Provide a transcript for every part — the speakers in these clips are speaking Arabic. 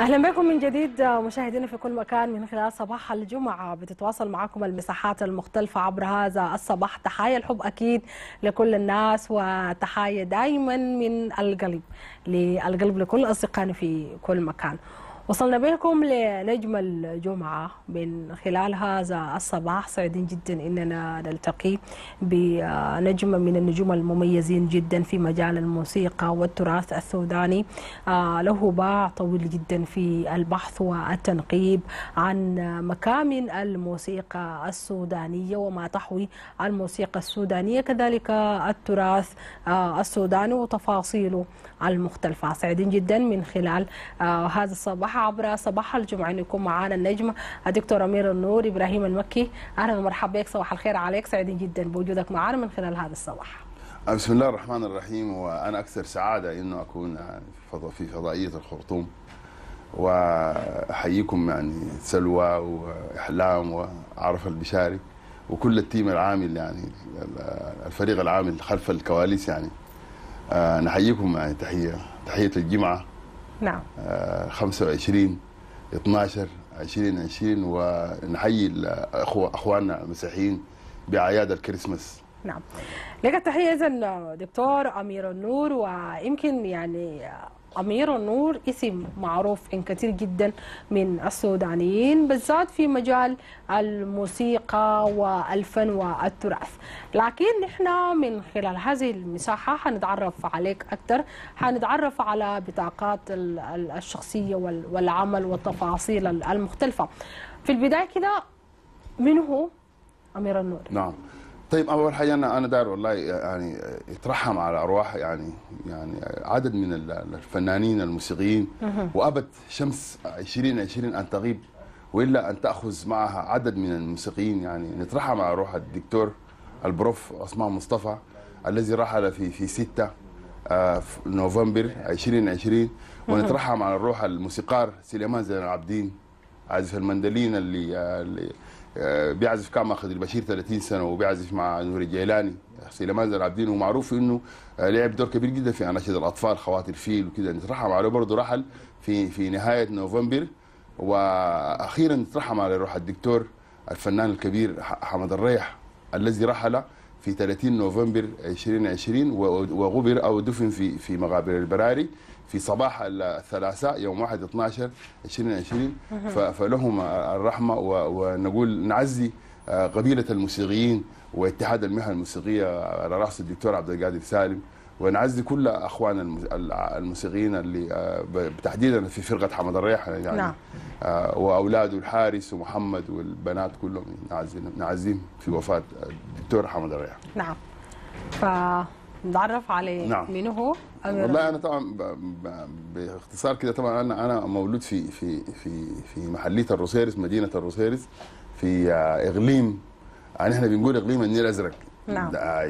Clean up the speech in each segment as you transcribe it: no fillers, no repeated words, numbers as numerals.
أهلا بكم من جديد مشاهدينا في كل مكان. من خلال صباح الجمعة بتتواصل معكم المساحات المختلفة عبر هذا الصباح. تحايا الحب أكيد لكل الناس، وتحايا دائما من القلب للقلب لكل أصدقائنا في كل مكان. وصلنا بكم لنجم الجمعة من خلال هذا الصباح. سعيدين جدا إننا نلتقي بنجم من النجوم المميزين جدا في مجال الموسيقى والتراث السوداني. له باع طويل جدا في البحث والتنقيب عن مكامن الموسيقى السودانية وما تحوي الموسيقى السودانية، كذلك التراث السوداني وتفاصيله المختلفة. سعيدين جدا من خلال هذا الصباح عبر صباح الجمعة أن يكون معنا النجم الدكتور أمير النور إبراهيم المكي. أهلا ومرحبا بك، صباح الخير عليك. سعيدين جدا بوجودك معنا من خلال هذا الصباح. بسم الله الرحمن الرحيم. وأنا أكثر سعادة إنه أكون في فضائية الخرطوم، وأحييكم يعني سلوى وإحلام وعرف البشاري وكل التيم العامل، يعني الفريق العامل خلف الكواليس. يعني نحييكم يعني تحية الجمعة. نعم. 25/12/2020، ونحيي أخواننا المسيحيين بأعياد الكريسماس. نعم، لك التحية إذن دكتور أمير النور. ويمكن يعني أمير النور اسم معروف إن كثير جدا من السودانيين، بالذات في مجال الموسيقى والفن والتراث. لكن نحن من خلال هذه المساحة حنتعرف عليك أكثر، حنتعرف على بطاقات الشخصية والعمل والتفاصيل المختلفة. في البداية كده، من هو أمير النور؟ نعم. طيب، اول حاجه انا داير والله يعني يترحم على ارواح يعني عدد من الفنانين الموسيقيين، وابت شمس 2020 ان تغيب والا ان تاخذ معها عدد من الموسيقيين. يعني نترحم على روح الدكتور البروف عثمان مصطفى الذي رحل في 6 نوفمبر 2020، ونترحم على الروح الموسيقار سليمان زين العابدين عازف المندلين اللي بيعزف كان مع خضر بشير 30 سنه، وبيعزف مع نور الجيلاني. سليمان زين العابدين ومعروف انه لعب دور كبير جدا في اناشيد الاطفال خواتر فيل وكده. نترحم عليه برضه، رحل في نهايه نوفمبر. واخيرا نترحم على روح الدكتور الفنان الكبير حمد الريح الذي رحل في 30 نوفمبر 2020، وغبر او دفن في مغابر البراري في صباح الثلاثاء يوم 1/12/2020. فلهم الرحمه، ونقول نعزي قبيله الموسيقيين واتحاد المهن الموسيقيه على راس الدكتور عبد القادر سالم، ونعزي كل اخواننا الموسيقيين اللي تحديدا في فرقه حمد الريح يعني. نعم. واولاده الحارس ومحمد والبنات كلهم نعزيهم في وفاه الدكتور حمد الريح. نعم. نتعرف عليه. نعم. من هو؟ والله انا طبعا باختصار كده، طبعا انا مولود في محليه الروسيرس، مدينه الروسيرس في اقليم، يعني احنا بنقول اقليم النيل الازرق. نعم.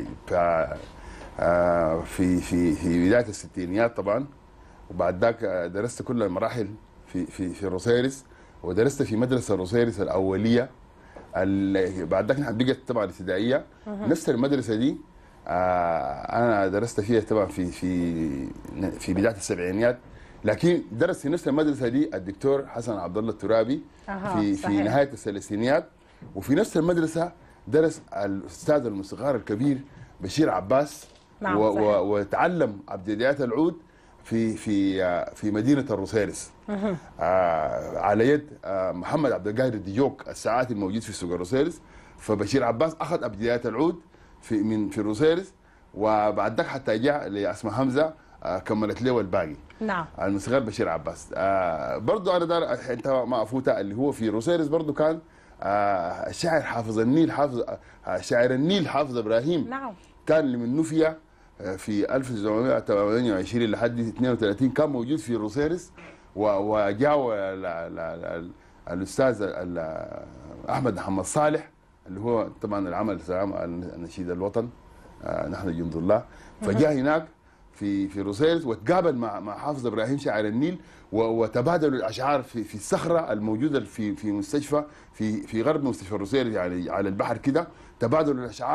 في بدايه الستينيات طبعا، وبعد ذاك درست كل المراحل في الروسيرس، ودرست في مدرسه الروسيرس الاوليه. بعد ذاك بقت طبعا ابتدائيه. نفس المدرسه دي انا درست فيها طبعا في بدايه السبعينيات، لكن درس في نفس المدرسه دي الدكتور حسن عبد الله الترابي في نهايه الثلاثينيات. وفي نفس المدرسه درس الاستاذ الموسيقار الكبير بشير عباس. نعم. وتعلم ابجديات العود في مدينه الروسيرس على يد محمد عبد القاهر ديوك الساعاتي الموجود في سوق الروسيرس. فبشير عباس اخذ ابجديات العود في الروسيرس، وبعد ذاك حتى جاء لاسماء حمزه كملت له الباقي. نعم. الموسيقار بشير عباس. برضه انا دار انت ما افوتها، اللي هو في روسيرس برضه كان الشاعر حافظ النيل، شاعر النيل حافظ ابراهيم. نعم. كان من نوفيا في 1928 لحد 32 كان موجود في روسيرس. وجاء الاستاذ احمد محمد صالح اللي هو طبعا العمل نشيد الوطن نحن جند الله. فجاء هناك في روسيرس وتقابل مع حافظ ابراهيم شاعر النيل، وتبادلوا الاشعار في الصخره الموجوده في مستشفى في غرب مستشفى روسيرس، يعني على البحر كده. تبادلوا الاشعار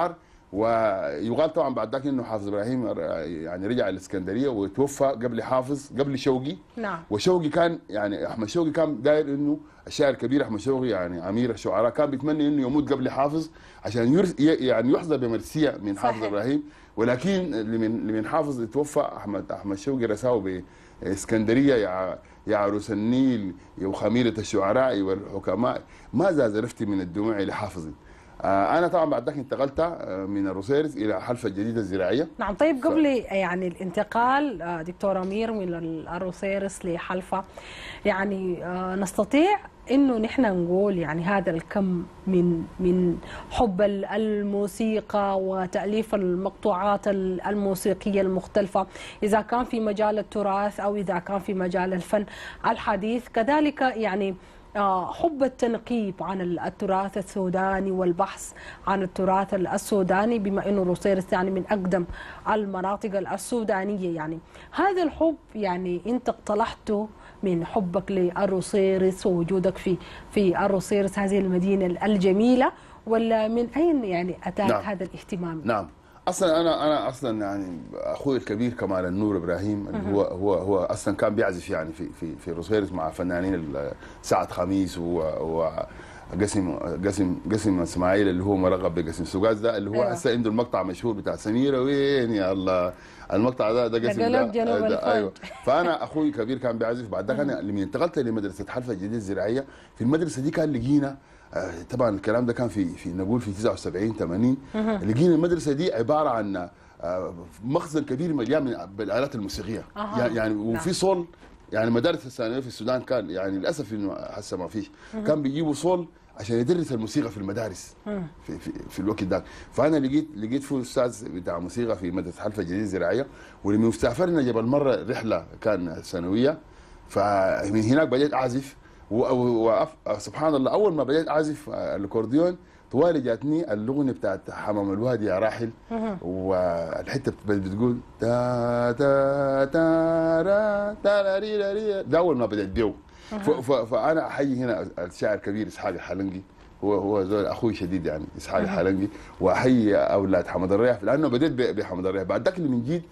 ويقال طبعا بعد ذاك انه حافظ ابراهيم يعني رجع الاسكندريه وتوفى قبل حافظ، قبل شوقي. نعم. وشوقي كان يعني احمد شوقي كان داير انه الشاعر الكبير احمد شوقي يعني امير الشعراء كان بيتمنى انه يموت قبل حافظ عشان يعني يحظى بمرسيه من حافظ صحيح. ابراهيم. ولكن لمن حافظ توفى احمد شوقي رساه باسكندريه يا عروس النيل يا خميره الشعراء والحكماء ما زال رفتي من الدموع لحافظ. انا طبعا بعد ذاك انتقلت من الروسيرس الى حلفة الجديدة الزراعيه. نعم. طيب قبل يعني الانتقال دكتور امير من الروسيرس لحلفة، يعني نستطيع انه نحن نقول يعني هذا الكم من حب الموسيقى وتأليف المقطوعات الموسيقية المختلفة، إذا كان في مجال التراث أو إذا كان في مجال الفن الحديث، كذلك يعني حب التنقيب عن التراث السوداني والبحث عن التراث السوداني، بما انه روسيرس يعني من اقدم المناطق السودانيه، يعني هذا الحب يعني انت اقتلحته من حبك للروسيرس ووجودك في الروسيرس هذه المدينه الجميله، ولا من اين يعني اتاك نعم. هذا الاهتمام؟ نعم. اصلا انا اصلا يعني اخوي الكبير كمال النور ابراهيم اللي هو اصلا كان بيعزف يعني في روسيرس مع فنانين سعد خميس قسم اسماعيل اللي هو مرغب بقسم سوقاز ده اللي هو هسه عنده المقطع مشهور بتاع سميره وين يا الله. المقطع ده قسم ده ايوه. فانا اخوي الكبير كان بيعزف. بعد ذاك انا لما انتقلت لمدرسه حلفة الجديدة الزراعية، في المدرسه دي كان لقينا طبعا الكلام ده كان في نقول في 79 80 لقينا المدرسه دي عباره عن مخزن كبير مليان بالالات الموسيقيه. يعني وفي صول. يعني مدارس الثانويه في السودان كان يعني للاسف انه هسه ما فيش، كان بيجيبوا صول عشان يدرس الموسيقى في المدارس في الوقت ده. فانا لقيت في استاذ بتاع موسيقى في مدرسه حلفة الجديدة الزراعيه، ولما سافرنا جبل مره رحله كان سنويه، فمن هناك بديت اعزف. وسبحان الله اول ما بديت اعزف الاكورديون طوالي جاتني الاغنيه بتاعت حمام الوادي يا راحل، والحته بتقول تا تا تا را تا ري ري. ده اول ما بديت بيو. فانا احيي هنا الشاعر الكبير اسحاق الحلنجي، هو زول اخوي شديد يعني اسحاق الحلنجي، واحيي اولاد حمد الريح لانه بديت بحمد الريح. بعد ذاك اللي من جيت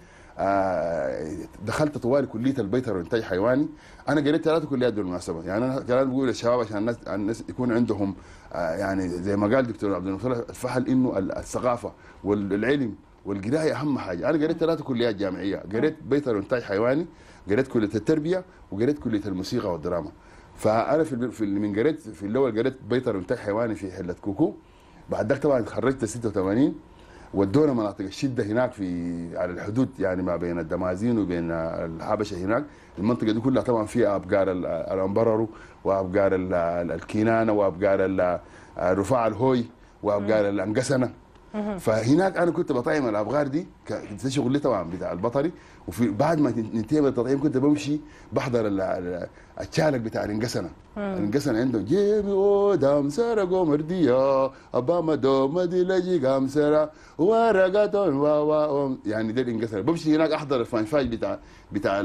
دخلت طوالي كليه البيطر والانتاج حيواني. انا قريت 3 كليات بالمناسبه، يعني انا كلام بقول للشباب عشان الناس يكون عندهم يعني زي ما قال دكتور عبد الناصر الفحل انه الثقافه والعلم والقرايه اهم حاجه. انا قريت 3 كليات جامعيه، قريت بيطر وانتاج حيواني، قريت كليه التربيه، وقريت كليه الموسيقى والدراما. فانا في من قريت في الاول قريت بيطر وانتاج حيواني في حله كوكو. بعد ذاك طبعا تخرجت 86 ودونا مناطق الشده هناك على الحدود يعني ما بين الدمازين وبين الحبشه هناك. المنطقه دي كلها طبعا فيها ابقار الامبررو وابقار الكينانه وابقار الرفاع الهوي وابقار الانقسنه. فهناك انا كنت بطعم الابغار دي، كنت شغلي طبعا بتاع البطري. وفي بعد ما ننتهي من التطعيم كنت بمشي بحضر الشالك بتاع الانقسنه. الانقسنه عندهم جيبي ودام سرقو مرديه ابا دوم دي لجي قام سرا ورقتون و يعني ده الانقسنه. بمشي هناك احضر الفانفاي بتاع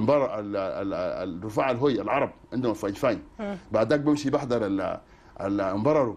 الرفاع الهوي العرب عندهم الفانفاي. بعد ذاك بمشي بحضر الامبررو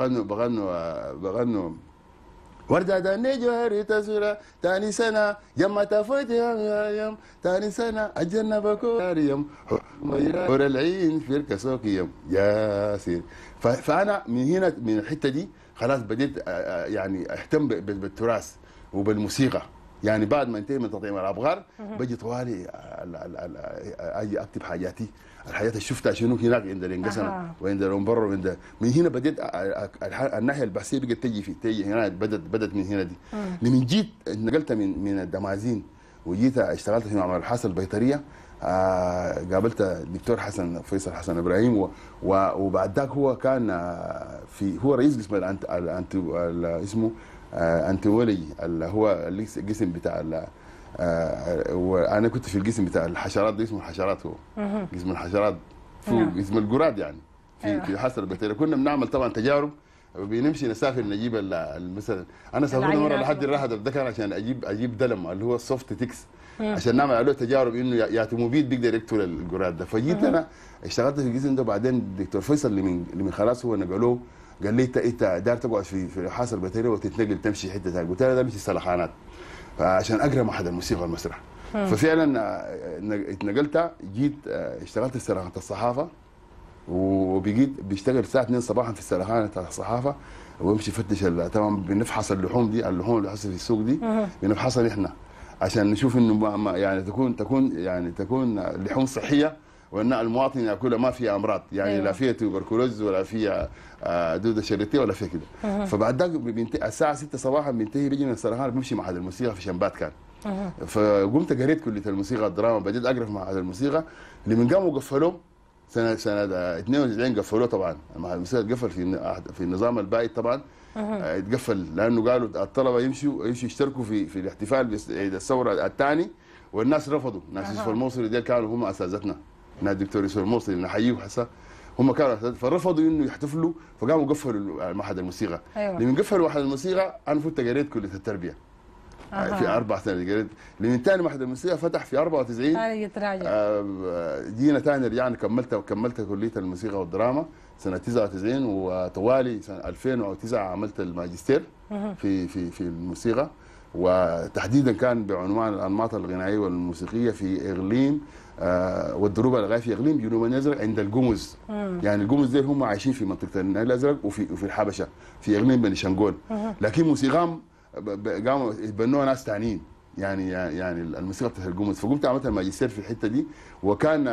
بغنوا وردة داني جوهري تسورة تاني سنة يما تفوت يم تاني سنة أجرنا بكو يم حور العين في الكسوك يم ياسير. فأنا من هنا من الحتة دي خلاص بديت يعني اهتم بالتراث وبالموسيقى. يعني بعد ما انتهي من تطعيم الابغار بجي طوالي اجي اكتب حاجاتي، الحاجات اللي شفتها شنو هناك عند الانقسنه وعند الامبرر وعند من هنا بديت الناحيه البحثيه بقت تجي هنا بدت من هنا دي. لما جيت نقلت من الدمازين وجيت اشتغلت في معمل الحاسه البيطريه. قابلت الدكتور فيصل حسن ابراهيم وبعد ذاك هو كان هو رئيس قسم اسمه انتولوجي اللي هو القسم بتاع وانا كنت في القسم بتاع الحشرات ده اسمه الحشرات. هو قسم الحشرات فوق قسم القراد يعني في حاسه البيطريه. كنا بنعمل طبعا تجارب، بنمشي نسافر نجيب مثلا انا سافرت مره لحد الرهد ده كان عشان اجيب دلم اللي هو السوفت تكس عشان نعمل عليه تجارب انه يا تموبيد بيقدر يقتل القراد ده. فجيت انا اشتغلت في القسم ده. بعدين الدكتور فيصل اللي من خلاص هو نقلوه قال لي انت دار تقعد في حاصل بتيري وتتنقل تمشي حته ثانيه. قلت له ده مش السلخانات، فعشان اقرا معهد الموسيقى والمسرح. ففعلا اتنقلت، جيت اشتغلت في سلخانه الصحافه، وبقيت بيشتغل الساعه 2 صباحا في سلخانه الصحافه، ويمشي يفتش طبعا بنفحص اللحوم دي، اللحوم اللي حصل في السوق دي بنفحصها احنا عشان نشوف انه يعني تكون لحوم صحيه، وان المواطن ياكلها ما فيها امراض، يعني لا فيها توبركلوز ولا فيها دوده شريطيه ولا فيها كده. فبعد ذاك الساعه 6 صباحا بينتهي، بيجي من السرحان بيمشي معهد الموسيقى في شنبات كان. فقمت قريت كليه الموسيقى الدراما، بديت اقرا في معهد الموسيقى اللي من قاموا قفلوه سنه 92 قفلوه طبعا. معهد الموسيقى اتقفل في النظام البائد طبعا، اتقفل لانه قالوا الطلبه يمشوا يشتركوا في الاحتفال بعيد الثوره الثاني، والناس رفضوا. ناس يوسف الموصلي دي كانوا هم اساتذتنا، نادي الدكتور يوسف الموصلي نحييه حسا، هم كانوا فرفضوا انه يحتفلوا، فقاموا قفلوا معهد الموسيقى. لما قفلوا معهد الموسيقى انا فت قريت كليه التربيه في 4 سنين قريت. لمن ثاني معهد الموسيقى فتح في 94 جينا ثاني رجعنا كملت كليه الموسيقى والدراما سنه 99، وطوالي سنه 2009 عملت الماجستير في الموسيقى، وتحديدا كان بعنوان الانماط الغنائيه والموسيقيه في اقليم والدروب الغنائيه في اقليم جنوب الازرق عند القمز. يعني القمز ديل هم عايشين في منطقه النيل الازرق وفي الحبشه في اقليم بني شنغول، لكن موسيقام قاموا يتبنوها ناس ثانيين، يعني الموسيقى بتاعت القمز. فقمت عملت الماجستير في الحته دي، وكان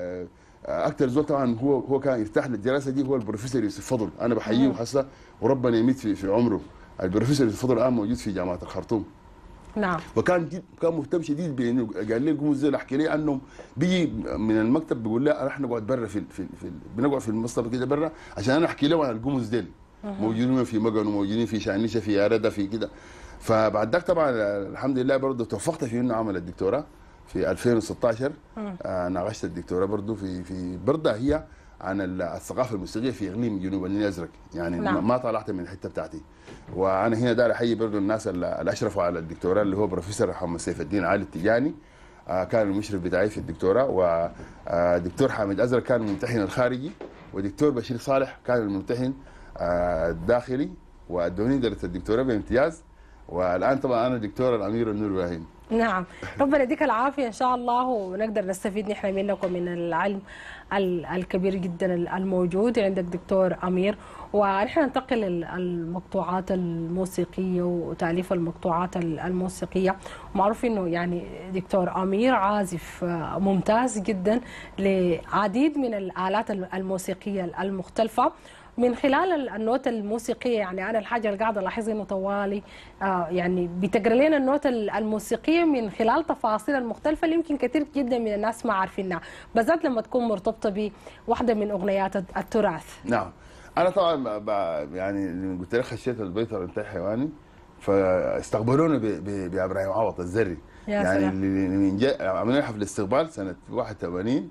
اكثر زول طبعا هو كان يفتح لي الدراسه دي هو البروفيسور يوسف فضل، انا بحييه وحسه وربنا يميت في عمره. البروفيسور يوسف فضل الان موجود في جامعه الخرطوم. نعم. وكان مهتم شديد بانه قال لي القمز ده احكي لي عنهم، بيجي من المكتب بيقول لي انا نقعد برا بنقعد في المصطبه كده برا عشان انا احكي له عن القمز ديل. موجودين في مقن وموجودين في شانيشه في يارده في كده. فبعد ذاك طبعا الحمد لله برضه توفقت في انه اعمل الدكتوراه في 2016. ناقشت الدكتوراه برضه في برضه هي عن الثقافه الموسيقيه في اقليم جنوب النيل الازرق، يعني ما طلعت من الحته بتاعتي. وانا هنا داير احيي برضه الناس اللي اشرفوا على الدكتوراه، اللي هو بروفيسور محمد سيف الدين علي التجاني، كان المشرف بتاعي في الدكتوراه، ودكتور حامد ازرق كان الممتحن الخارجي، ودكتور بشير صالح كان الممتحن الداخلي، وادوني درجه الدكتوراه بامتياز. والان طبعا انا دكتور الامير النور ابراهيم. نعم، ربنا يديك العافيه ان شاء الله، ونقدر نستفيد نحن منك ومن العلم الكبير جدا الموجود عندك دكتور امير. ونحن ننتقل المقطوعات الموسيقيه وتاليف المقطوعات الموسيقيه. معروف انه يعني دكتور امير عازف ممتاز جدا لعديد من الالات الموسيقيه المختلفه. من خلال النوتة الموسيقية، يعني أنا الحاجة اللي قاعدة ألاحظها إنه طوالي يعني بتقرأ لنا النوتة الموسيقية من خلال تفاصيل المختلفة اللي يمكن كثير جدا من الناس ما عارفينها، بالذات لما تكون مرتبطة بواحدة من أغنيات التراث. نعم، أنا طبعا يعني قلت لك خشيت البيطر إنتاج حيواني، فاستقبلوني بإبراهيم عوض الزري. يعني اللي عملنا حفل استقبال سنة 81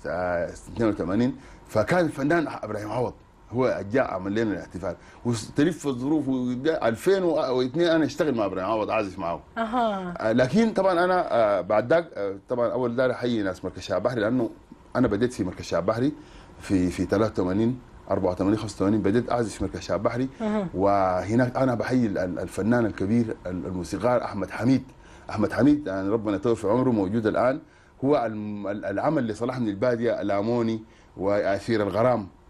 82، فكان الفنان إبراهيم عوض هو جاء عمل لنا الاحتفال، وتلف الظروف. 2002 انا اشتغل مع ابراهيم عوض عازف معه. لكن طبعا انا بعد ذاك طبعا اول دار احيي ناس مركز شعب بحري، لانه انا بديت في مركز شعب بحري في 83 84 85 بديت اعزف في مركز شعب بحري. وهناك انا بحيي الفنان الكبير الموسيقار احمد حميد يعني ربنا يطول في عمره، موجود الان. هو العمل لصلاح من الباديه الاموني واثير الغرام